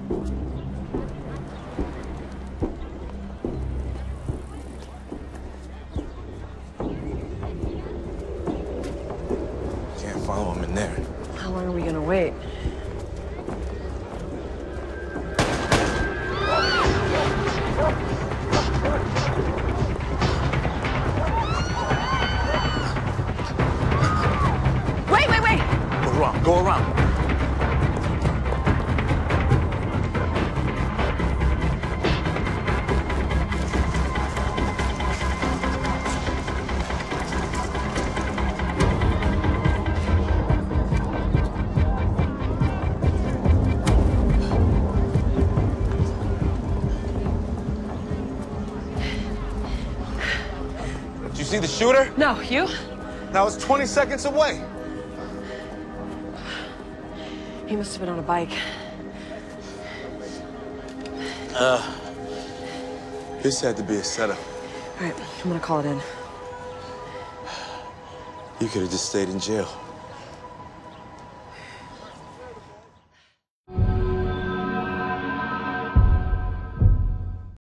Can't follow him in there. How long are we gonna wait? Wait! Go around. Did you see the shooter? No, you? Now it's 20 seconds away. He must have been on a bike. This had to be a setup. All right, I'm gonna call it in. You could have just stayed in jail.